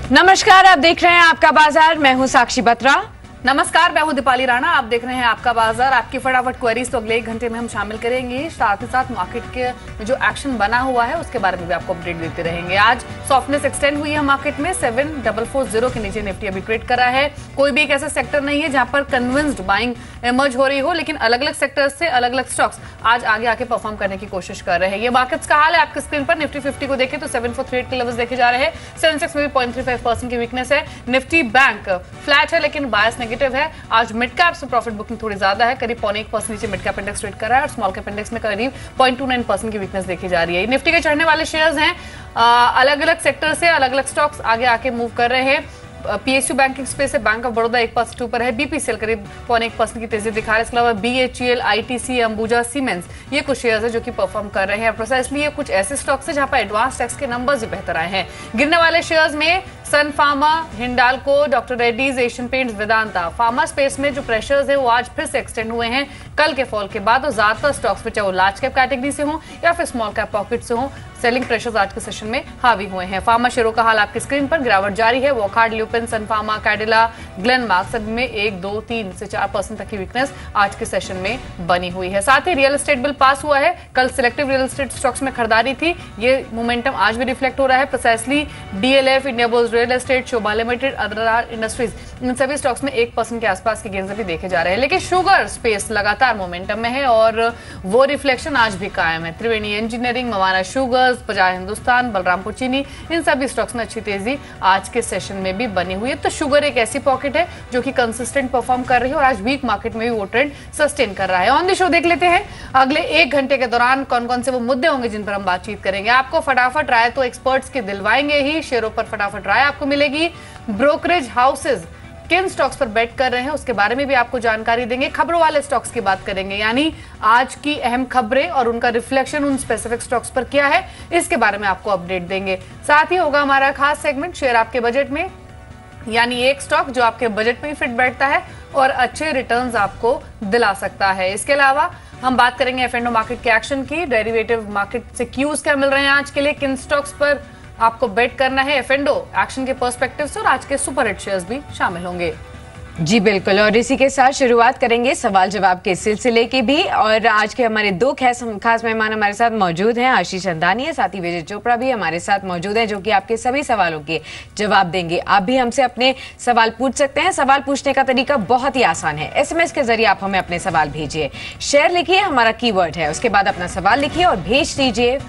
नमस्कार, आप देख रहे हैं आपका बाजार। मैं हूं साक्षी बत्रा। नमस्कार, मैं हूं दीपाली राणा। आप देख रहे हैं आपका बाजार। आपकी फटाफट क्वेरीज तो अगले 1 घंटे में हम शामिल करेंगे। साथ ही साथ मार्केट के जो एक्शन बना हुआ है उसके बारे में भी आपको अपडेट देते रहेंगे। आज सॉफ्टनेस एक्सटेंड हुई है मार्केट में। 7440 के नीचे निफ्टी अभी ट्रेड करा है। कोई भी एक ऐसा सेक्टर नहीं है जहां पर कन्विंस्ड बाइंग इमर्ज हो रही हो, लेकिन अलग अलग सेक्टर से अलग अलग स्टॉक्स आज आगे आके परफॉर्म करने की कोशिश कर रहे हैं। ये मार्केट्स का हाल है आपके स्क्रीन पर। निफ्टी 50 को देखें तो 7438 के लेवल्स देखे जा रहे हैं। सेंसेक्स में भी 0.35% की वीकनेस है। निफ्टी बैंक फ्लैट है लेकिन बायस नेगेटिव है। आज मिड कैप से प्रॉफिट बुकिंग थोड़ी ज्यादा है, करीब 0.1% नीचे मिड कैप इंडेक्स ट्रेड कर रहा है और स्मॉल कैप इंडेक्स में करीब 0.29% की वीकनेस देखी जा रही है। निफ्टी के चढ़ने वाले शेयर्स हैं, अलग अलग सेक्टर से अलग अलग स्टॉक्स आगे आके मूव कर रहे हैं। पीएसयू बैंकिंग स्पेस है, बैंक ऑफ बड़ौदा 1% ऊपर है। बीपीसीएल करीब 0.1% की तेजी दिखा रहा है। इसके अलावा बीएचईएल, आईटीसी, अंबुजा, सीमेंस ये कुछ शेयर्स है जो कि परफॉर्म कर रहे हैं। प्रोसेसली ये कुछ ऐसे स्टॉक्स है जहां पर एडवांस टैक्स के नंबर्स भी बेहतर आए हैं। गिरने वाले शेयर्स में Sun Pharma, Hindalco, doctor Reddy's, Asian Paints, Vedanta. Pharma space में जो प्रेशर्स है वो आज फिर से एक्सटेंड हुए हैं कल के फॉल के बाद, और ज्यादातर स्टॉक्स में चाहे वो लार्ज कैप कैटेगरी से हो या फिर स्मॉल कैप पॉकेट से हो, सेलिंग प्रेशर्स आज के सेशन में हावी हुए हैं। फार्मा शेयरों का हाल आपकी स्क्रीन पर। गिरावट जारी है। वॉकहार्ट, ल्यूपिन, सन फार्मा, कैडिला, ग्लेनमार्क सभी में 1, 2, 3 से 4% तक की वीकनेस आज के सेशन में बनी हुई है। साथ ही रियल एस्टेट बिल पास हुआ है। कल सिलेक्टिव रियल एस्टेट स्टॉक्स में खरीदारी थी, ये मोमेंटम आज भी रिफ्लेक्ट हो रहा है। Precisely DLF, Indiabulls real estate, Sobha limited, other industries, इन सभी स्टॉक्स में 1% के आसपास के गेंस भी देखे जा रहे हैं। लेकिन शुगर स्पेस लगातार मोमेंटम में है और वो रिफ्लेक्शन आज भी कायम है। त्रिवेणी इंजीनियरिंग, मवाना शुगर्स, बजाज हिंदुस्तान, बलरामपुर चीनी, इन सभी स्टॉक्स में अच्छी तेजी आज के सेशन में भी बनी हुई है। तो शुगर एक ऐसी पॉकेट है जो कि कंसिस्टेंट परफॉर्म कर रही है और आज वीक मार्केट में भी वो ट्रेंड सस्टेन कर रहा है। ऑन द शो देख लेते हैं अगले 1 घंटे के दौरान कौन कौन से वो मुद्दे होंगे जिन पर हम बातचीत करेंगे। आपको फटाफट राय तो एक्सपर्ट्स की दिलवाएंगे ही, शेयरों पर फटाफट राय आपको मिलेगी। ब्रोकरेज हाउसेज किन स्टॉक्स पर बेट कर रहे हैं उसके बारे में भी आपको जानकारी देंगे। खबरों वाले स्टॉक्स की बात करेंगे, यानी आज की अहम खबरें और उनका रिफ्लेक्शन उन स्पेसिफिक स्टॉक्स पर क्या है, इसके बारे में आपको अपडेट देंगे। साथ ही होगा हमारा खास सेगमेंट शेयर आपके बजट में, यानी एक स्टॉक जो आपके बजट में ही फिट बैठता है और अच्छे रिटर्न्स आपको दिला सकता है। इसके अलावा हम बात करेंगे एफ&ओ मार्केट के एक्शन की, डेरिवेटिव मार्केट से क्यूज क्या मिल रहे हैं आज के लिए, किन स्टॉक्स पर आपको बेट करना है एफ&ओ एक्शन के पर्सपेक्टिव से, और आज के सुपर हिट शेयर्स भी शामिल होंगे। जी बिल्कुल, और इसी के साथ शुरुआत करेंगे सवाल जवाब के सिलसिले की भी। और आज के हमारे 2 खास मेहमान हमारे साथ मौजूद हैं। आशीष अंदानी है, साथ ही विजय चोपड़ा भी हमारे साथ मौजूद है जो कि आपके सभी सवालों के जवाब देंगे। आप भी हमसे अपने सवाल पूछ सकते हैं। सवाल पूछने का तरीका बहुत ही आसान है। SMS के जरिए आप हमें अपने सवाल भेजिए। शेयर लिखिए, हमारा कीवर्ड है, उसके बाद अपना सवाल लिखिए और भेज दीजिए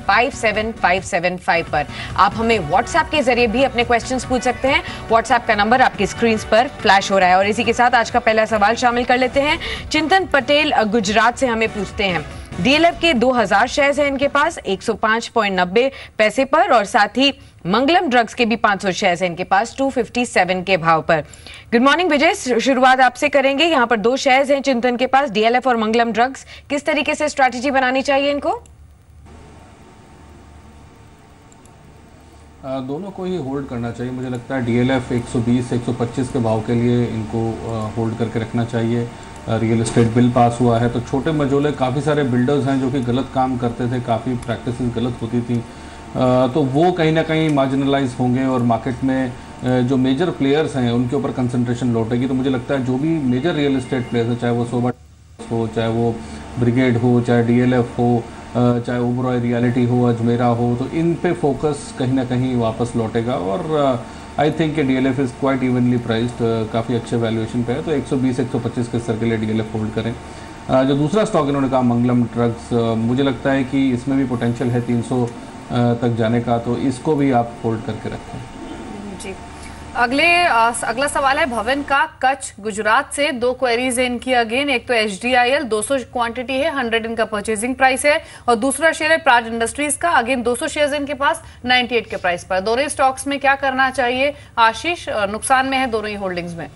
57575 पर। आप हमें व्हाट्सएप के जरिए भी अपने क्वेश्चंस पूछ सकते हैं। व्हाट्सएप का नंबर आपकी स्क्रीन पर फ्लैश हो रहा है। और इसी के साथ आज का पहला सवाल शामिल कर लेते हैं। चिंतन पटेल गुजरात से हमें पूछते हैं, डीएलएफ के 2000 शेयर्स हैं इनके पास 105.90 पैसे पर, और साथ ही मंगलम ड्रग्स के भी 500 शेयर्स हैं इनके पास 257 के भाव पर। गुड मॉर्निंग विजय, शुरुआत आपसे करेंगे। यहाँ पर 2 शेयर्स हैं चिंतन के पास, डीएलएफ और मंगलम ड्रग्स। किस तरीके से स्ट्रैटेजी बनानी चाहिए इनको? दोनों को ही होल्ड करना चाहिए। मुझे लगता है डीएलएफ 120-125 के भाव के लिए इनको होल्ड करके रखना चाहिए। रियल एस्टेट बिल पास हुआ है तो छोटे मझोले काफ़ी सारे बिल्डर्स हैं जो कि गलत काम करते थे, काफ़ी प्रैक्टिसेस गलत होती थी, तो वो कहीं ना कहीं मार्जिनलाइज होंगे और मार्केट में जो मेजर प्लेयर्स हैं उनके ऊपर कंसंट्रेशन लौटेगी। तो मुझे लगता है जो भी मेजर रियल एस्टेट प्लेयर्स हैं, चाहे वो सोबा हो, चाहे वो ब्रिगेड हो, चाहे डीएलएफ हो, चाहे ओबरॉय रियलिटी हो, अजमेरा हो, तो इन पे फोकस कहीं ना कहीं वापस लौटेगा। और आई थिंक कि DLF is quite evenly priced, काफ़ी अच्छे वैल्यूएशन पे है, तो 120-125 के स्तर के लिए डीएलएफ होल्ड करें। जो दूसरा स्टॉक इन्होंने कहा मंगलम ड्रग्स, मुझे लगता है कि इसमें भी पोटेंशियल है 300 तक जाने का, तो इसको भी आप होल्ड करके रखें। जी, अगला सवाल है भवन का कच्छ गुजरात से। 2 क्वेरीज है इनकी अगेन। एक तो HDIL 200 क्वांटिटी है, 100 इनका परचेजिंग प्राइस है, और दूसरा शेयर है प्राज इंडस्ट्रीज का, अगेन 200 शेयर्स इनके पास 98 के प्राइस पर। दोनों स्टॉक्स में क्या करना चाहिए आशीष? नुकसान में है दोनों ही होल्डिंग्स में।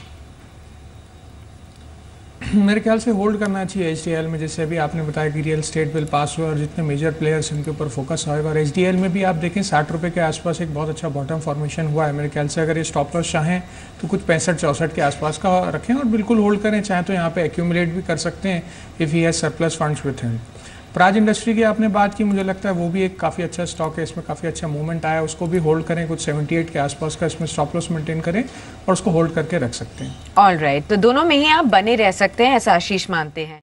मेरे ख्याल से होल्ड करना चाहिए HDIL में। जैसे अभी आपने बताया कि रियल एस्टेट बिल पास हुआ और जितने मेजर प्लेयर्स उनके ऊपर फोकस होगा, और HDIL में भी आप देखें 60 रुपये के आसपास एक बहुत अच्छा बॉटम फॉर्मेशन हुआ है। मेरे ख्याल से अगर ये स्टॉप लॉस चाहें तो कुछ 65-64 के आसपास का रखें और बिल्कुल होल्ड करें। चाहें तो यहाँ पे एक्यूमुलेट भी कर सकते हैं if he has surplus funds with him. Praj industry की आपने बात की, मुझे लगता है वो भी एक काफ़ी अच्छा स्टॉक है, इसमें काफ़ी अच्छा मूवमेंट आया, उसको भी होल्ड करें, कुछ 78 के आसपास का इसमें स्टॉप लॉस मेंटेन करें और उसको होल्ड करके रख सकते हैं। ऑल राइट, तो दोनों में ही आप बने रह सकते हैं, ऐसा आशीष मानते हैं।